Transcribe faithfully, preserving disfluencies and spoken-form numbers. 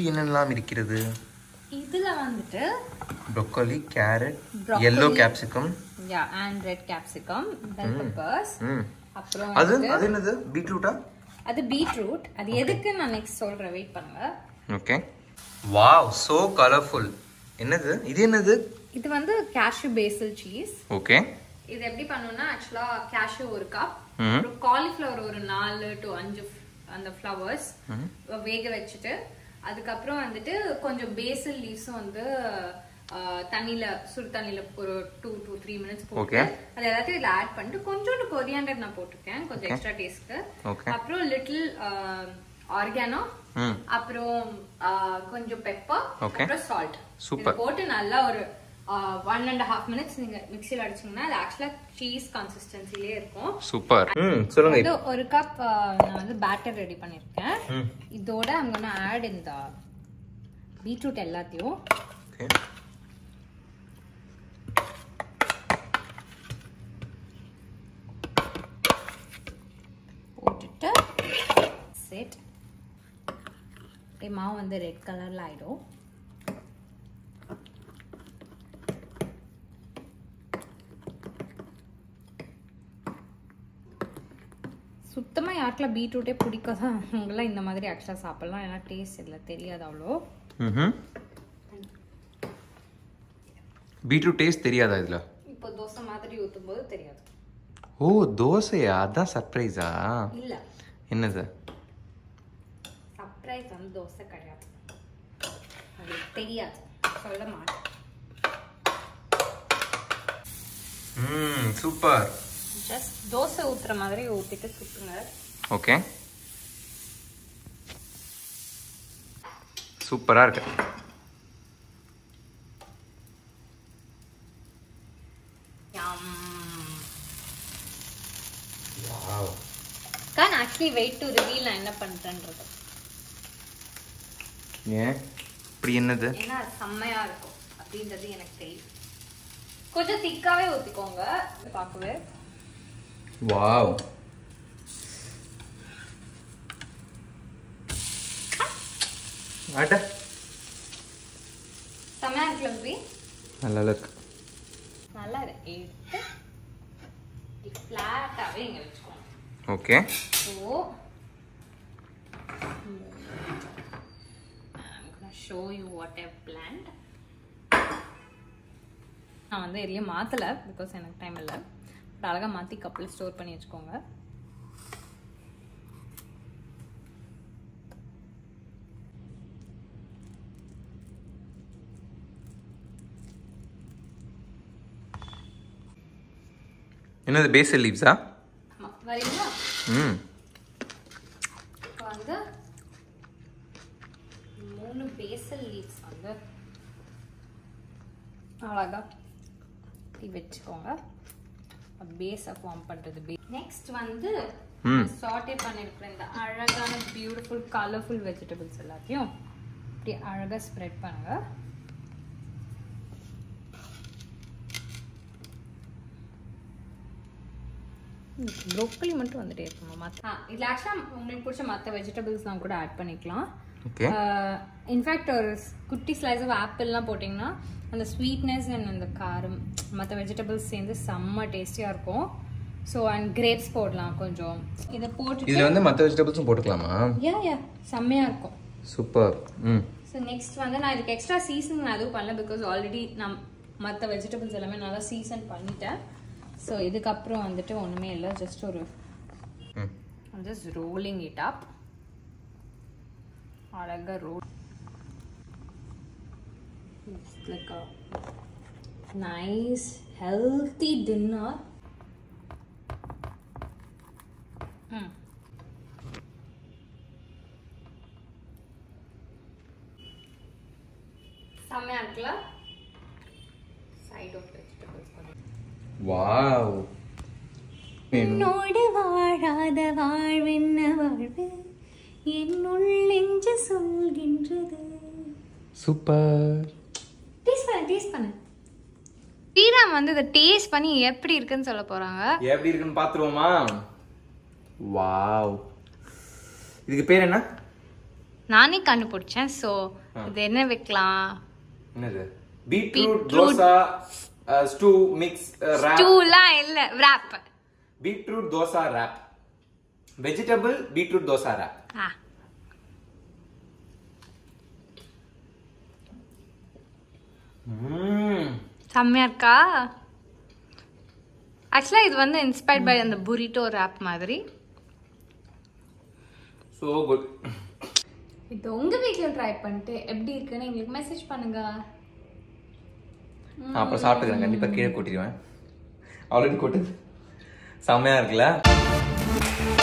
என்னெல்லாம் இருக்கிறது? இதுல வந்துட்டு broccoli, carrot, yellow capsicum, yeah, and red capsicum, bell peppers. அப்புறம் அது அது என்னது? பீட்ரூட்டா? அது பீட்ரூட். அது எதுக்கு நான் நெக்ஸ்ட் சொல்றேன், வெயிட் பண்ணுங்க. ஓகே. Wow, so colorful. என்னது? இது என்னது? இது வந்து cashew basil cheese. ஓகே. இது எப்படி பண்ணனும்னா एक्चुअली cashew ஒரு கப், அப்புறம் காலிஃப்ளவர் ஒரு நாலு to அஞ்சு அந்த flowers வேக வச்சிட்டு அதுக்கு அப்புறம் வந்துட்டு கொஞ்சம் basil leaves வந்து தண்ணில சுடு தண்ணில ஒரு two to three minutes போட்டு அத எல்லாத்தையும் இதுல ஆட் பண்ணிட்டு கொஞ்சோண்டு கொரியாண்டர் நான் போட்டுட்டேன் கொஞ்சம் எக்ஸ்ட்ரா டேஸ்ட்க்கு. அப்புறம் லிட்டில் ஆர்கானோ, அப்புறம் கொஞ்சம் பெப்பர், அப்புறம் சால்ட் போட்டு நல்லா ஒரு one and a half minutes நீங்க மிக்ஸில அடிச்சீங்கன்னா அது एक्चुअली சீஸ் கன்சிஸ்டன்சிலே இருக்கும். சூப்பர். ம் சொல்லுங்க. இது ஒரு கப் நான் வந்து பேட்டர் ரெடி பண்ணிருக்கேன். இதோட I'm going to add in the beetroot எல்லாத்தையும். ஓகே. போட்டுட்டு செட். மாவு வந்து ரெட் கலர்ல ஆயிடும். சுத்தமா யாருக்கெல்லாம் பீட்ரூட்டே பிடிக்காதா அவங்களாம் இந்த மாதிரி ஆக்சுவலா சாப்பிடலாம். ஏன்னா டேஸ்ட் இல்லை தெரியாது அவ்வளோ. பீட்ரூட் டேஸ்ட் தெரியாதா இதுல? இப்போ தோசை மாதிரி ஊத்தும் போது தெரியாது. ஓ தோசையா? அதான் சர்ப்ரைஸா? இல்ல. என்னது? சர்ப்ரைஸ் வந்து தோசை கிடையாது. அது தெரியாது. சொல்ல மாட்டேன். ம் சூப்பர். ஜஸ்ட் தோசை ஊத்துற மாதிரி ஊத்திட்டு சுத்துங்க. ஓகே. சூப்பரா இருக்கு. Yum. Wow. Can actually wait to reveal நான் என்ன பண்றேன்றது. ஏன்? இப்படி என்னது? ஏன்னா செம்மையா இருக்கும் அப்படின்றது எனக்கு தெரியும். கொஞ்சம் திக்காவே ஊத்திக்கோங்க பாக்கவே. வாவ். அட செம்மையா இருக்குல்ல? நல்லா இருக்கு. நல்லா இருக்கு. எடுத்து இது ஃப்ளாட்டாவே இங்க வெச்சுக்கோங்க. Okay. So I'm going to show you what I planned. நான் வந்து எரிய மாத்தல because எனக்கு டைம் இல்ல. அழகா மாத்தி கப்ல ஸ்டோர் பண்ணி வச்சுக்கோங்க. என்னது பேசில் லீவ்ஸா? ஆமா வரீங்களா? ம். வந்து மூணு பேசில் லீவ்ஸ் வந்து அழகா வெச்சுக்கோங்க. பேஸை ஃபார்ம் பண்றது. நெக்ஸ்ட் வந்து சாட்டே பண்ணிருக்கிற இந்த அழகான பியூட்டிஃபுல் கலர்ஃபுல் வெஜிடபிள்ஸ் எல்லாத்தையும் இப்படி அழகா ஸ்ப்ரெட் பண்ணுங்க. ப்ரோக்கலி மட்டும் வந்துட்டே இருக்கணும். மற்ற இதுல ஆக்சுவலா உங்களுக்கு பிடிச்ச மற்ற வெஜிடபிள்ஸ்லாம் கூட ஆட் பண்ணிக்கலாம். இன்ஃபேக்ட் ஒரு குட்டி ஸ்லைஸ் ஆஃப் ஆப்பிள்லாம் போட்டிங்கன்னா அந்த ஸ்வீட்னஸ் அண்ட் அந்த காரம் மற்ற வெஜிடபிள்ஸ் சேர்ந்து செம்ம டேஸ்டியாக இருக்கும். ஸோ அண்ட் கிரேப்ஸ் போடலாம் கொஞ்சம். இதை போட்டு இதில் வந்து மற்ற வெஜிடபிள்ஸும் போட்டுக்கலாமா? யா யா செம்மையாக இருக்கும். சூப்பர். ம். ஸோ நெக்ஸ்ட் வந்து நான் இதுக்கு எக்ஸ்ட்ரா சீசன் நான் எதுவும் பண்ணல பிகாஸ் ஆல்ரெடி நான் மற்ற வெஜிடபிள்ஸ் எல்லாமே நல்லா சீசன் பண்ணிட்டேன். ஸோ இதுக்கப்புறம் வந்துட்டு ஒன்றுமே இல்லை. ஜஸ்ட் ஒரு ஜஸ்ட் ரோலிங் இட் அப். அழகா roll. It's like a nice healthy dinner. Hmm. செம்மையா இருக்குல்ல? Side of vegetables. Wow. என்னோடு வாழாத வாழ்வென்ன வாழ்வு என்னுள் நெஞ்சு சொல்கின்றது. சூப்பர். டேஸ்ட் பண்ணு டேஸ்ட் பண்ணு. ஸ்ரீராம் வந்து இதை டேஸ்ட் பண்ணி எப்படி இருக்குன்னு சொல்ல போறாங்க. எப்படி இருக்குன்னு பாத்துருவோமா? வாவ். இதுக்கு பேர் என்ன? நானே கண்டுபிடிச்சேன். சோ இது என்ன வைக்கலாம்? என்னது? Beetroot dosa stew mix wrap. ஸ்டூலா இல்ல, wrap. Beetroot dosa wrap. Vegetable beetroot dosa wrap. ஆ. ம். செம்மையா இருக்கா? ஆக்சுவலா இது வந்து இன்ஸ்பயர்ட் பை அந்த புரிட்டோ ராப் மாதிரி. So good. இது உங்க வீட்ல ட்ரை பண்ணிட்டு எப்படி இருக்குன்னு எங்களுக்கு மெசேஜ் பண்ணுங்க. அப்புறம் சாப்பிட்டுக்கிறேன், கண்டிப்பா கீழே கொட்டிடுவேன். ஆல்ரெடி கொட்டுது. செம்மையா இருக்குல்ல?